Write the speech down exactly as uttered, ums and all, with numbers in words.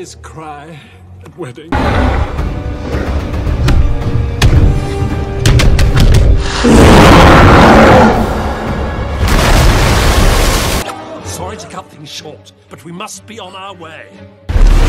always cry at weddings. Sorry to cut things short, but we must be on our way.